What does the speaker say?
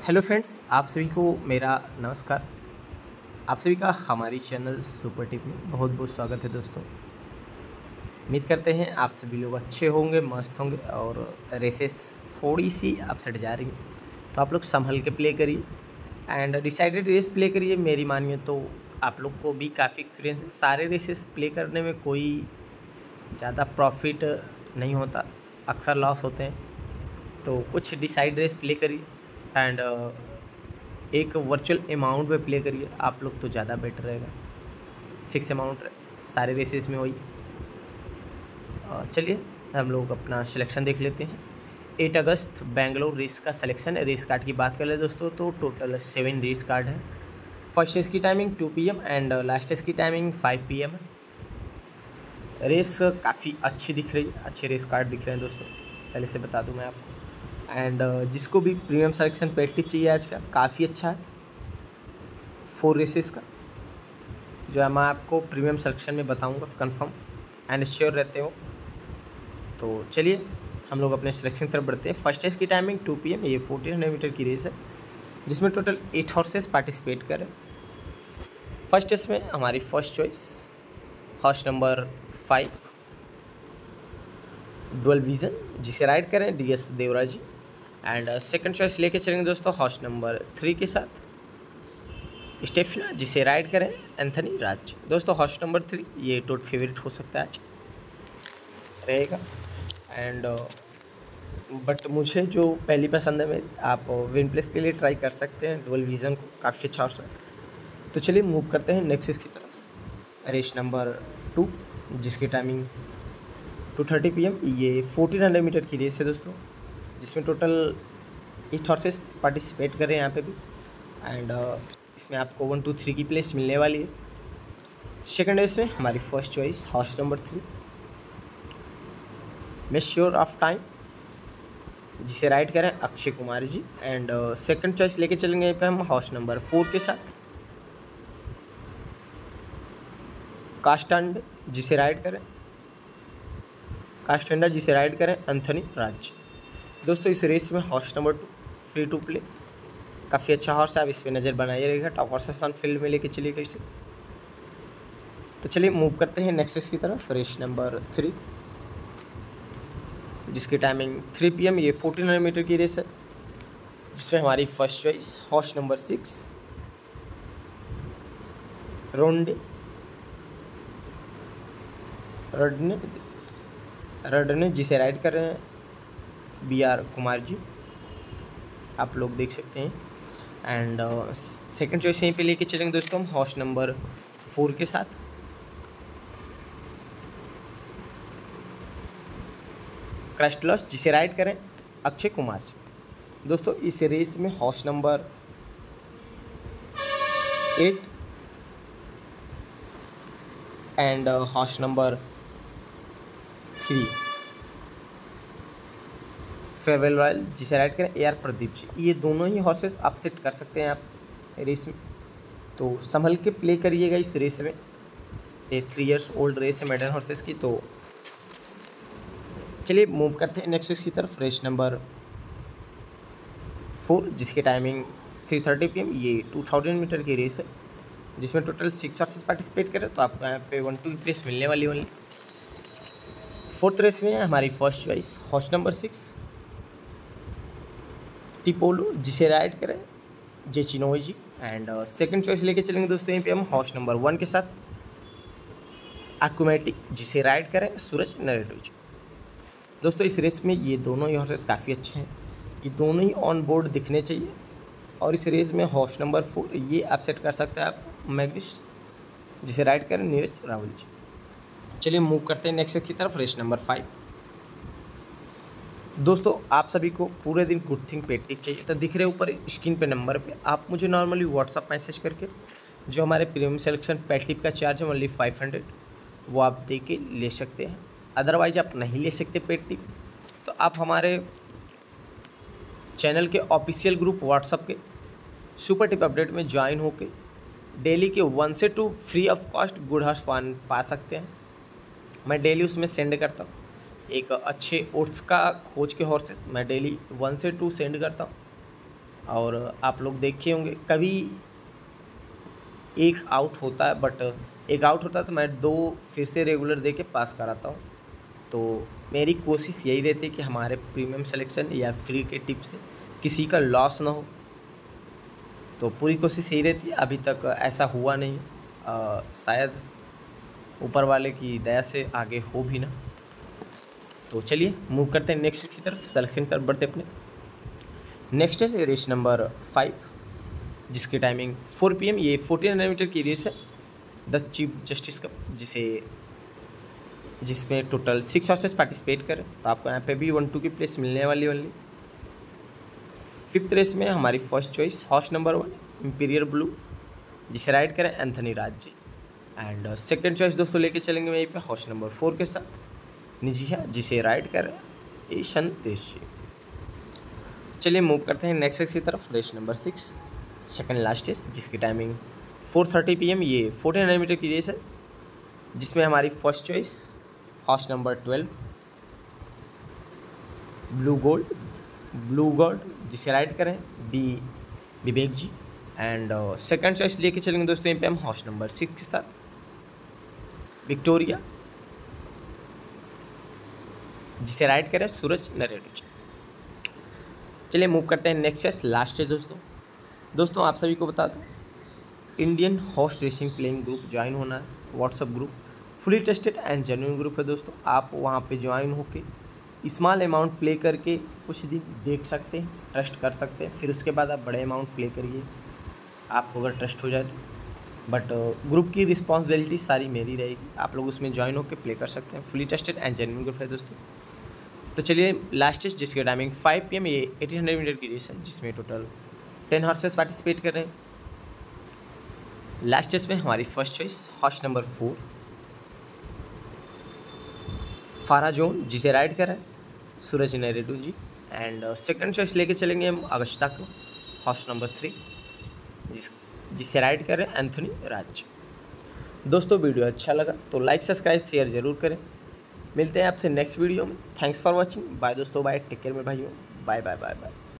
Hello friends, आप सभी को मेरा नमस्कार। आप सभी का हमारी चैनल सुपर टिप में बहुत बहुत स्वागत है दोस्तों। उम्मीद करते हैं आप सभी लोग अच्छे होंगे, मस्त होंगे और रेसेस थोड़ी सी अपसेट जा रही हैं तो आप लोग संभल के प्ले करिए एंड डिसाइडेड रेस प्ले करिए। मेरी मानिए तो आप लोग को भी काफ़ी एक्सपीरियंस है। सारे रेसेस प्ले करने में कोई ज़्यादा प्रॉफिट नहीं होता, अक्सर लॉस होते हैं। तो कुछ डिसाइड रेस प्ले करिए एंड एक वर्चुअल अमाउंट में प्ले करिए आप लोग तो ज़्यादा बेटर रहेगा। फिक्स अमाउंट सारे रेसेस में वही। चलिए हम लोग अपना सिलेक्शन देख लेते हैं। 8 अगस्त बेंगलोर रेस का सिलेक्शन है। रेस कार्ड की बात कर ले दोस्तों तो टोटल 7 रेस कार्ड है। फर्स्ट रेस की timing 2 PM and last race की टाइमिंग 5 PM है। रेस काफ़ी अच्छी दिख रही है, अच्छे रेस कार्ड दिख रहे हैं दोस्तों, पहले से बता दूं मैं आपको। एंड जिसको भी प्रीमियम सिलेक्शन पेड टिप चाहिए आज का, काफ़ी अच्छा है 4 रेसेस का, जो मैं आपको प्रीमियम सिलेक्शन में बताऊंगा कंफर्म एंड श्योर रहते हो। तो चलिए हम लोग अपने सिलेक्शन की तरफ बढ़ते हैं। फर्स्ट रेस की टाइमिंग 2 PM, ये 1400 मीटर की रेस है जिसमें टोटल 8 हॉर्सेस पार्टिसिपेट करें। फर्स्ट रेस में हमारी first choice horse number 5 dual vision, जिसे राइड करें DS Devraj ji. And second choice लेके चलेंगे दोस्तों हॉर्स नंबर 3 के साथ स्टेफिना, जिसे राइड करें एंथनी राज। दोस्तों हॉर्स नंबर 3 ये टोट फेवरेट हो सकता है आज रहेगा। एंड बट मुझे जो पहली पसंद है मेरी, आप विन प्लेस के लिए ट्राई कर सकते हैं डुअल विजन को, काफ़ी अच्छा हॉर्स है। तो चलिए मूव करते हैं नेक्स्ट रेस की तरफ। रेस नंबर 2 जिसकी टाइमिंग 2:30 PM, ये 1400 मीटर की रेस है दोस्तों, जिसमें टोटल 8 हॉर्सेस पार्टिसिपेट कर रहे हैं यहाँ पे भी। एंड इसमें आपको 1, 2, 3 की प्लेस मिलने वाली है। सेकंड रेस में हमारी first choice horse number 3 measure of time, जिसे राइड करें Akshay Kumar ji. And second choice लेके चलेंगे यहाँ पे हम हॉर्स नंबर 4 के साथ कास्टंड, जिसे राइड करें कास्टेंडा, जिसे राइड करें एंथनी राज। दोस्तों इस रेस में horse number 2 free to play, काफ़ी अच्छा हॉर्स है, आप इस पर नज़र बनाए रहेगा। टॉप हॉर्सेस ऑन फील्ड में लेके चलिएगा इसे। तो चलिए मूव करते हैं नेक्स्ट रेस की तरफ। रेस नंबर 3 जिसकी टाइमिंग 3 PM, ये 1400 मीटर की रेस है, जिसमें हमारी फर्स्ट चॉइस हॉर्स नंबर 6 रोंडे रडने, जिसे राइड कर रहे हैं BR कुमार जी, आप लोग देख सकते हैं। एंड सेकंड चॉइस यहीं पे लेके चलेंगे दोस्तों हम हॉर्स नंबर 4 के साथ क्राइस्टलस, जिसे राइड करें अक्षय कुमार जी। दोस्तों इस रेस में horse number 8 and horse number 3 farewell royal, जिसे राइड करें AR प्रदीप जी। ये दोनों ही हॉर्सेस अपसेट कर सकते हैं आप रेस में, तो संभल के प्ले करिएगा इस रेस में। ये 3 years ओल्ड रेस है मेडन हॉर्सेस की। तो चलिए मूव करते हैं नेक्स्ट रेस की तरफ। रेस नंबर 4 जिसकी टाइमिंग 3:30 PM, ये 2000 मीटर की रेस है, जिसमें टोटल 6 हॉर्सेस पार्टिसिपेट करें। तो आपको यहाँ पे 1, 2 की प्लेस मिलने वाली ओनली। फोर्थ रेस में हमारी फर्स्ट चॉइस हॉर्स नंबर 6 टिपोलो, जिसे राइड करें J Chinoy ji. And second choice लेके चलेंगे दोस्तों यहीं पे हम हॉर्स नंबर 1 के साथ एक्रोमेटिक, जिसे राइड करें सूरज नरेटो जी। दोस्तों इस रेस में ये दोनों ही हॉर्सेस काफ़ी अच्छे हैं, ये दोनों ही ऑन बोर्ड दिखने चाहिए। और इस रेस में हॉर्स नंबर 4 ये आप सेट कर सकते हैं आप मैग्निस, जिसे राइड करें नीरज रावल जी। चलिए मूव करते हैं नेक्स्ट रेस की तरफ। रेस नंबर 5 दोस्तों आप सभी को पूरे दिन गुड थिंग पेड टिप चाहिए तो दिख रहे ऊपर स्क्रीन पे नंबर पे आप मुझे नॉर्मली व्हाट्सअप मैसेज करके जो हमारे प्रीमियम सिलेक्शन पेड टिप का चार्ज है ओनली 500, वो आप दे के ले सकते हैं। अदरवाइज आप नहीं ले सकते पेड टिप, तो आप हमारे चैनल के ऑफिशियल ग्रुप व्हाट्सअप के सुपर टिप अपडेट में ज्वाइन होके डेली के 1 से 2 free of cost good horse पा सकते हैं। मैं डेली उसमें सेंड करता हूँ एक अच्छे ओट्स का खोज के हॉर्सेस, मैं डेली 1 से 2 सेंड करता हूँ और आप लोग देखे होंगे कभी एक आउट होता है, बट एक आउट होता है तो मैं 2 फिर से रेगुलर दे के पास कराता हूँ। तो मेरी कोशिश यही रहती है कि हमारे प्रीमियम सिलेक्शन या फ्री के टिप से किसी का लॉस ना हो, तो पूरी कोशिश यही रहती है। अभी तक ऐसा हुआ नहीं, शायद ऊपर वाले की दया से आगे हो भी ना। तो चलिए मूव करते हैं नेक्स्ट की तरफ, सिलेक्शन कर बढ़ते अपने। नेक्स्ट है रेस नंबर 5, जिसकी टाइमिंग 4 PM। ये 1400 मीटर की रेस है, द चीफ जस्टिस कप, जिसमें टोटल 6 हॉर्सेस पार्टिसिपेट करें। तो आपको यहाँ पे भी 1-2 की प्लेस मिलने वाली ओनली। 5th रेस में हमारी first choice horse number 1 imperial blue, जिसे राइड करें Anthony Raj ji. And second choice दोस्तों लेके चलेंगे वहीं पे हॉर्स नंबर 4 के साथ निजिया, जिसे राइड करें ईशन देश जी। चलिए मूव करते हैं नेक्स्ट रेस की तरफ, race number 6 second last race, जिसकी टाइमिंग 4:30 PM। ये 1400 मीटर की रेस है, जिसमें हमारी first choice horse number 12 blue gold, जिसे राइड करें Vivek ji. And second choice लेके चलेंगे दोस्तों यहाँ पे हम हॉर्स नंबर 6 के साथ विक्टोरिया, जिसे राइड करें सूरज नरेडू जी। चलिए मूव करते हैं नेक्स्ट चॉइस लास्ट है दोस्तों आप सभी को बता दूं, Indian horse racing playing group join होना है, WhatsApp group fully tested and genuine group है दोस्तों। आप वहाँ पे ज्वाइन होके स्मॉल अमाउंट प्ले करके कुछ दिन देख सकते हैं, ट्रस्ट कर सकते हैं, फिर उसके बाद आप बड़े अमाउंट प्ले करिए आपको अगर ट्रस्ट हो जाए तो। बट ग्रुप की रिस्पॉन्सिबिलिटी सारी मेरी रहेगी, आप लोग उसमें ज्वाइन होकर प्ले कर सकते हैं। Fully tested and genuine group है दोस्तों। तो चलिए लास्ट टेस्ट, जिसकी टाइमिंग 5 PM, ये 1800 मीटर की रेस है, जिसमें टोटल 10 हॉर्सेस पार्टिसिपेट कर रहे हैं। लास्ट टेस्ट में हमारी फर्स्ट चॉइस हॉर्स नंबर 4 फारा जोन, जिसे राइड कर रहे हैं Suraj Naredu ji. And second choice लेके चलेंगे हम अगस्ता को, हॉर्स नंबर 3, जिसे राइड कर रहे हैं एंथनी राज। दोस्तों वीडियो अच्छा लगा तो लाइक सब्सक्राइब शेयर जरूर करें। मिलते हैं आपसे नेक्स्ट वीडियो में। थैंक्स फॉर वॉचिंग, बाय दोस्तों, बाय, टेक केयर में भाइयों, बाय बाय बाय बाय।